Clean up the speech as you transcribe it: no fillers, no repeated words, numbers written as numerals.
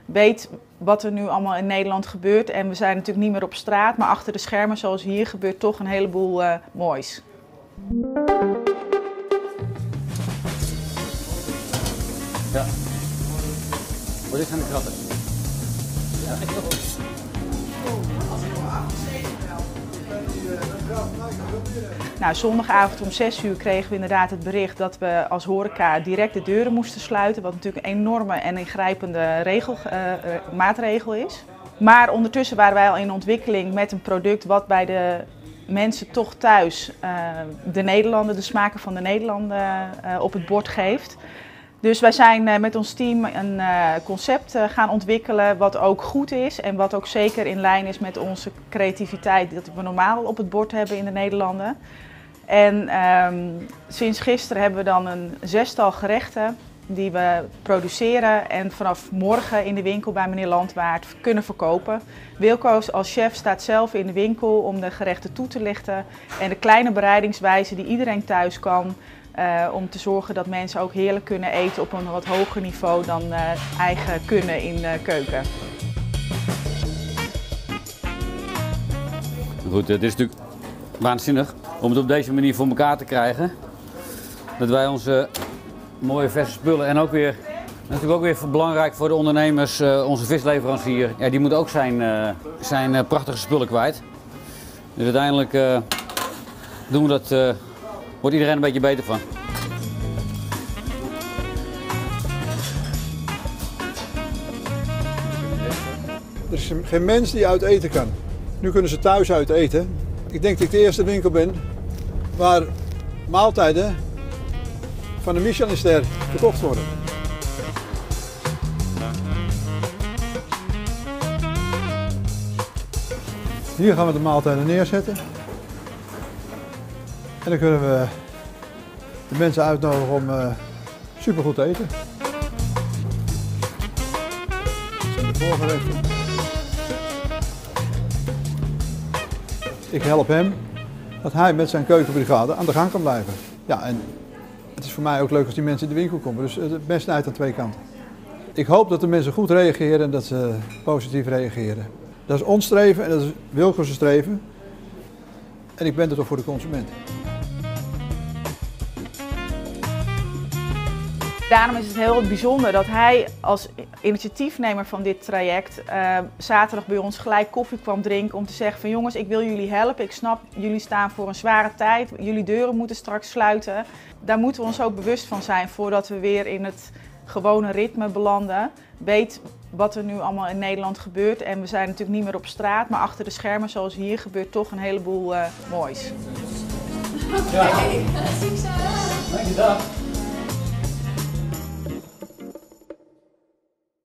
weet wat er nu allemaal in Nederland gebeurt. En we zijn natuurlijk niet meer op straat, maar achter de schermen zoals hier gebeurt toch een heleboel moois. Ja. Oh, dit zijn de kratten. Ja, ik toch ook. Nou, zondagavond om 6 uur kregen we inderdaad het bericht dat we als horeca direct de deuren moesten sluiten. Wat natuurlijk een enorme en ingrijpende maatregel is. Maar ondertussen waren wij al in ontwikkeling met een product wat bij de mensen toch thuis de smaken van de Nederlanden op het bord geeft. Dus wij zijn met ons team een concept gaan ontwikkelen wat ook goed is en wat ook zeker in lijn is met onze creativiteit dat we normaal op het bord hebben in de Nederlanden. En sinds gisteren hebben we dan een 6-tal gerechten die we produceren en vanaf morgen in de winkel bij meneer Landwaard kunnen verkopen. Wilco als chef staat zelf in de winkel om de gerechten toe te lichten en de kleine bereidingswijze die iedereen thuis kan. Om te zorgen dat mensen ook heerlijk kunnen eten op een wat hoger niveau dan eigen kunnen in de keuken. Goed, het is natuurlijk waanzinnig om het op deze manier voor elkaar te krijgen. Dat wij onze mooie verse spullen en ook weer, natuurlijk ook weer belangrijk voor de ondernemers, onze visleverancier. Ja, die moet ook zijn prachtige spullen kwijt. Dus uiteindelijk doen we dat. Wordt iedereen een beetje beter van. Er is geen mens die uit eten kan. Nu kunnen ze thuis uit eten. Ik denk dat ik de eerste winkel ben waar maaltijden van de Michelinster verkocht worden. Hier gaan we de maaltijden neerzetten. En dan kunnen we de mensen uitnodigen om supergoed te eten. Dit zijn de voorgerechten. Ik help hem dat hij met zijn keukenbrigade aan de gang kan blijven. Ja, en het is voor mij ook leuk als die mensen in de winkel komen. Dus het beste uit aan twee kanten. Ik hoop dat de mensen goed reageren en dat ze positief reageren. Dat is ons streven en dat is Wilco's streven. En ik ben er toch voor de consument. Daarom is het heel bijzonder dat hij als initiatiefnemer van dit traject zaterdag bij ons gelijk koffie kwam drinken om te zeggen van jongens, ik wil jullie helpen. Ik snap, jullie staan voor een zware tijd. Jullie deuren moeten straks sluiten. Daar moeten we ons ook bewust van zijn voordat we weer in het gewone ritme belanden. Weet wat er nu allemaal in Nederland gebeurt. En we zijn natuurlijk niet meer op straat, maar achter de schermen zoals hier gebeurt toch een heleboel moois. Ja. Hey, succes! Dankjewel.